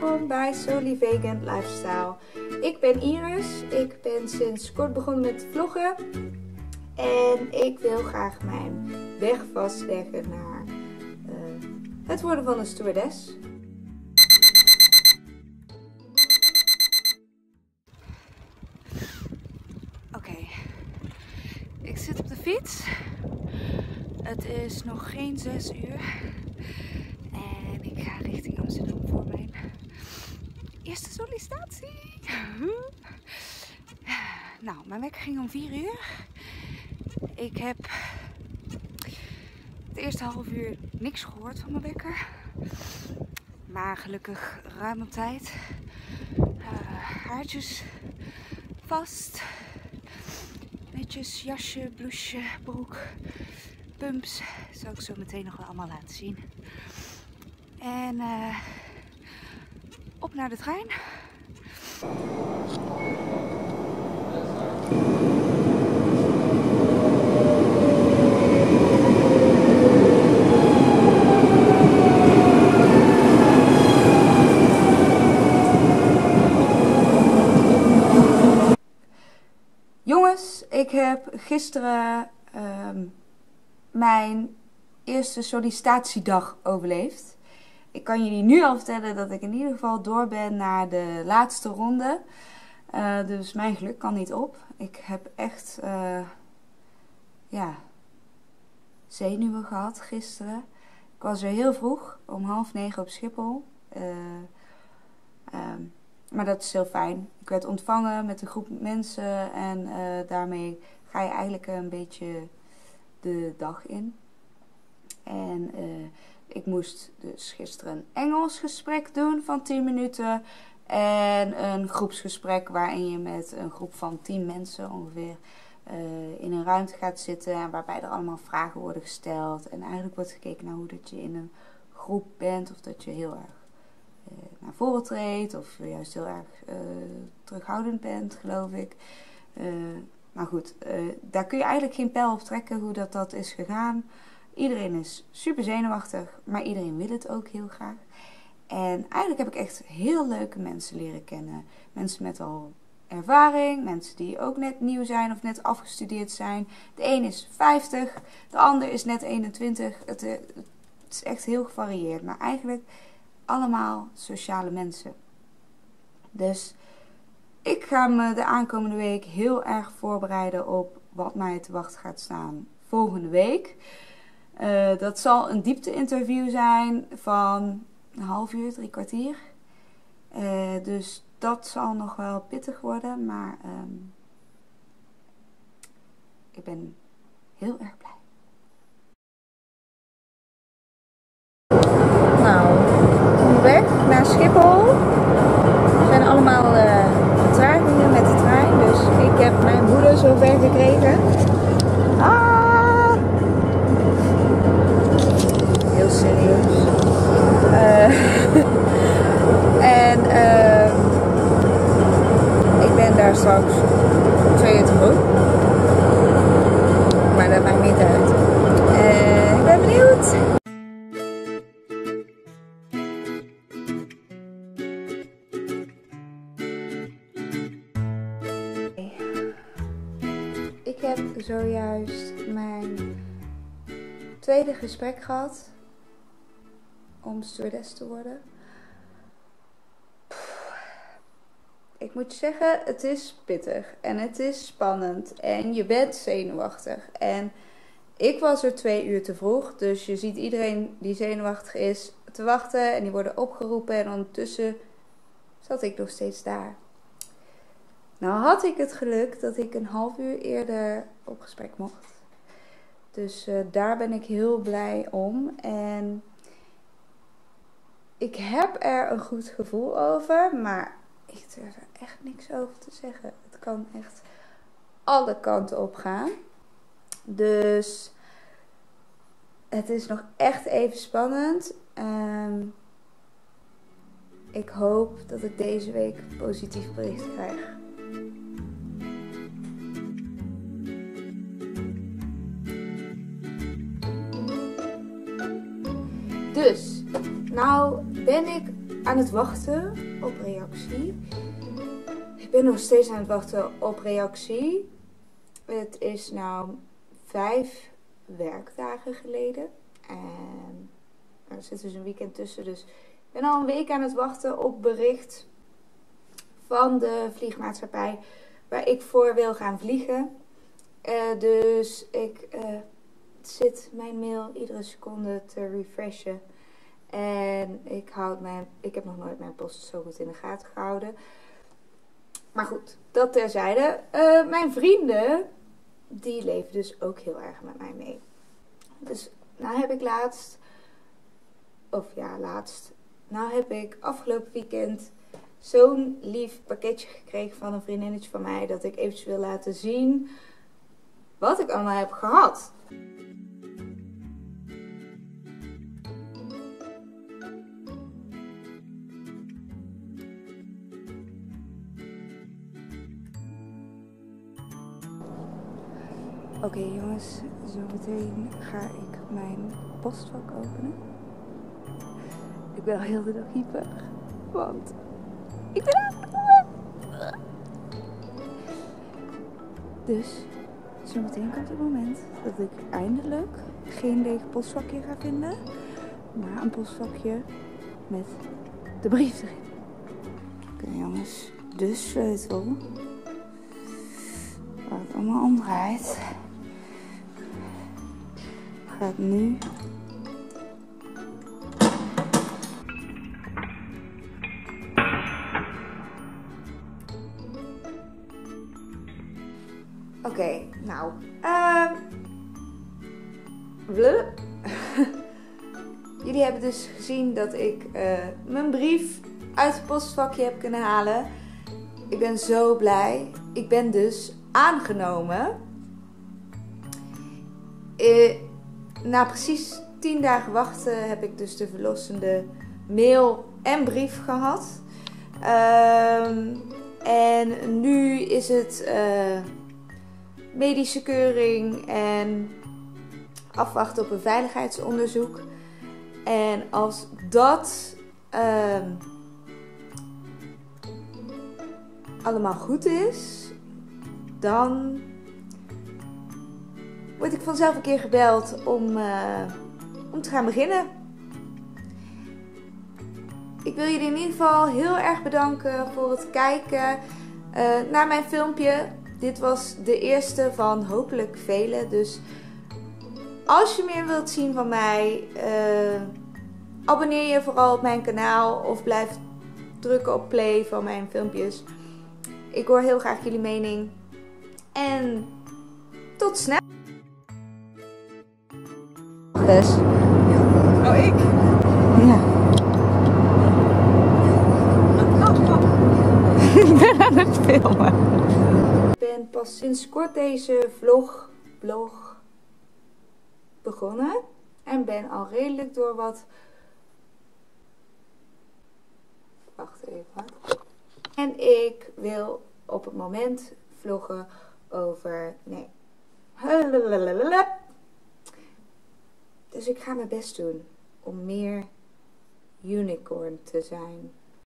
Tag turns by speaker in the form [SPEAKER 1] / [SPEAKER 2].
[SPEAKER 1] welkom bij Solely Vegan Lifestyle. Ik ben Iris, ik ben sinds kort begonnen met vloggen en ik wil graag mijn weg vastleggen naar het worden van een stewardess. Oké, ik zit op de fiets. Het is nog geen 6 uur en ik ga richting Amsterdam voor mijn eerste sollicitatie. Nou, mijn wekker ging om 4 uur. Ik heb het eerste half uur niks gehoord van mijn wekker. Maar gelukkig ruim op tijd. Haartjes vast. Netjes, jasje, blouseje, broek, pumps. Dat zal ik zo meteen nog wel allemaal laten zien. En op naar de trein. Jongens, ik heb gisteren mijn eerste sollicitatiedag overleefd. Ik kan jullie nu al vertellen dat ik in ieder geval door ben naar de laatste ronde. Dus mijn geluk kan niet op. Ik heb echt zenuwen gehad gisteren. Ik was er heel vroeg, om 8:30 op Schiphol. Maar dat is heel fijn. Ik werd ontvangen met een groep mensen en daarmee ga je eigenlijk een beetje de dag in. En ik moest dus gisteren een Engels gesprek doen van 10 minuten. En een groepsgesprek waarin je met een groep van 10 mensen ongeveer in een ruimte gaat zitten. En waarbij er allemaal vragen worden gesteld. En eigenlijk wordt gekeken naar hoe dat je in een groep bent. Of dat je heel erg naar voren treedt. Of juist heel erg terughoudend bent, geloof ik. Maar goed, daar kun je eigenlijk geen pijl op trekken hoe dat is gegaan. Iedereen is super zenuwachtig, maar iedereen wil het ook heel graag. En eigenlijk heb ik echt heel leuke mensen leren kennen. Mensen met al ervaring, mensen die ook net nieuw zijn of net afgestudeerd zijn. De een is 50, de ander is net 21. Het is echt heel gevarieerd, maar eigenlijk allemaal sociale mensen. Dus ik ga me de aankomende week heel erg voorbereiden op wat mij te wachten gaat staan volgende week. Dat zal een diepte-interview zijn van een half uur, 3 kwartier. Dus dat zal nog wel pittig worden, maar ik ben heel erg blij. Nou, onderweg naar Schiphol. Er zijn allemaal vertragingen met de trein, dus ik heb mijn moeder zover gekregen. Heel serieus. En ik ben daar straks 2 uur te vroeg. Maar dat maakt niet uit. Ik ben benieuwd. Ik heb zojuist mijn tweede gesprek gehad om stewardess te worden. Ik moet zeggen, het is pittig en het is spannend en je bent zenuwachtig. En ik was er 2 uur te vroeg, dus je ziet iedereen die zenuwachtig is te wachten en die worden opgeroepen en ondertussen zat ik nog steeds daar. Nou had ik het geluk dat ik een half uur eerder op gesprek mocht. Dus daar ben ik heel blij om. En ik heb er een goed gevoel over, maar ik durf er echt niks over te zeggen. Het kan echt alle kanten op gaan. Dus het is nog echt even spannend. Ik hoop dat ik deze week een positief bericht krijg. Dus, nou ben ik aan het wachten op reactie. Ik ben nog steeds aan het wachten op reactie. Het is nou 5 werkdagen geleden. En er zit dus een weekend tussen. Dus ik ben al een week aan het wachten op bericht van de vliegmaatschappij waar ik voor wil gaan vliegen. Dus ik zit mijn mail iedere seconde te refreshen. En ik heb nog nooit mijn post zo goed in de gaten gehouden. Maar goed, dat terzijde. Mijn vrienden, die leven dus ook heel erg met mij mee. Dus nou heb ik afgelopen weekend zo'n lief pakketje gekregen van een vriendinnetje van mij, dat ik eventjes wil laten zien wat ik allemaal heb gehad. Oké, jongens, zometeen ga ik mijn postvak openen. Ik ben al heel de dag hyper, want ik ben aangenomen. Dus zometeen komt het moment dat ik eindelijk geen leeg postvakje ga vinden, maar een postvakje met de brief erin. Oké, jongens, de sleutel waar het allemaal om draait gaat nu Oké, nou jullie hebben dus gezien dat ik mijn brief uit het postvakje heb kunnen halen. Ik ben zo blij. Ik ben dus aangenomen. Na precies 10 dagen wachten heb ik dus de verlossende mail en brief gehad. En nu is het medische keuring en afwachten op een veiligheidsonderzoek. En als dat allemaal goed is, dan word ik vanzelf een keer gebeld om te gaan beginnen. Ik wil jullie in ieder geval heel erg bedanken voor het kijken naar mijn filmpje. Dit was de eerste van hopelijk vele. Dus als je meer wilt zien van mij, abonneer je vooral op mijn kanaal of blijf drukken op play van mijn filmpjes. Ik hoor heel graag jullie mening. En tot snel! Dus.
[SPEAKER 2] Oh, ik?
[SPEAKER 1] Ja. Ik ben aan het filmen. Ik ben pas sinds kort deze vlog begonnen. En ben al redelijk door wat... Wacht even. En ik wil op het moment vloggen over... Nee. Dus ik ga mijn best doen om meer unicorn te zijn.